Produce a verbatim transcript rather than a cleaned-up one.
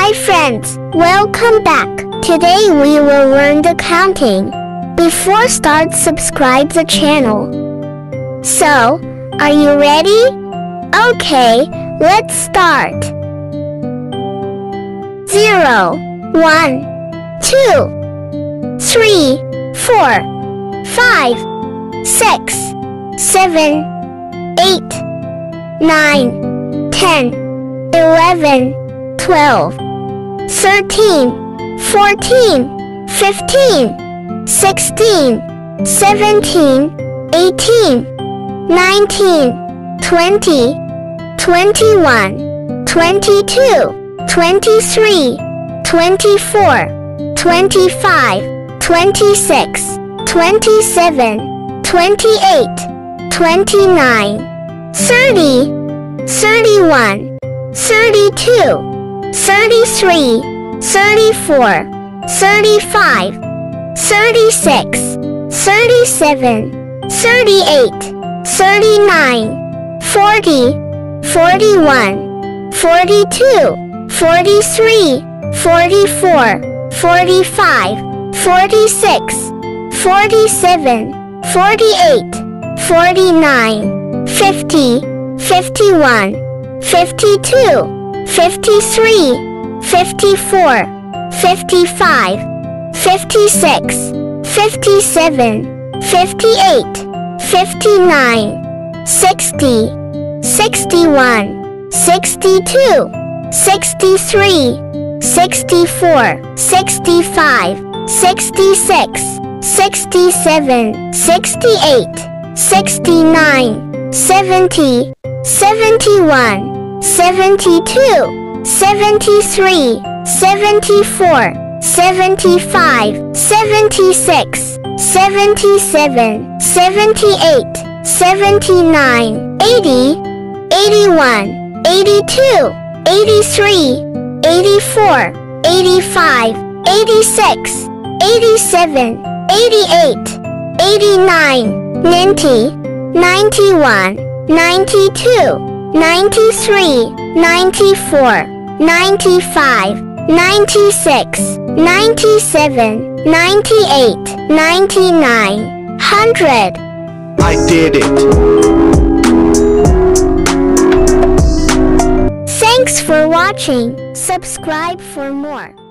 Hi friends, welcome back. Today we will learn the counting. Before start, subscribe the channel. So, are you ready? Okay, let's start. Zero, one, two, three, four, five, six, seven, eight, nine, ten, eleven, twelve, thirteen, fourteen, fifteen, sixteen, seventeen, eighteen, nineteen, twenty, twenty-one, twenty-two, twenty-three, twenty-four, twenty-five, twenty-six, twenty-seven, twenty-eight, twenty-nine, thirty, thirty-one, thirty-two, thirty-three, thirty-four, thirty-five, thirty-six, thirty-seven, thirty-eight, thirty-nine, forty, forty-one, forty-two, forty-three, forty-four, forty-five, forty-six, forty-seven, forty-eight, forty-nine, fifty, fifty-one, fifty-two, fifty-three, fifty-four, fifty-five, fifty-six, fifty-seven, fifty-eight, fifty-nine, sixty, sixty-one, sixty-two, sixty-three, sixty-four, sixty-five, sixty-six, sixty-seven, sixty-eight, sixty-nine, seventy, seventy-one, seventy-two, seventy-three, seventy-four, seventy-five, seventy-six, seventy-seven, seventy-eight, seventy-nine, eighty, eighty-one, eighty-two, eighty-three, eighty-four, eighty-five, eighty-six, eighty-seven, eighty-eight, eighty-nine, ninety, ninety-one, ninety-two, ninety-three, ninety-four, ninety-five, ninety-six, ninety-seven, ninety-eight, ninety-nine, one hundred. I did it. Thanks for watching. Subscribe for more.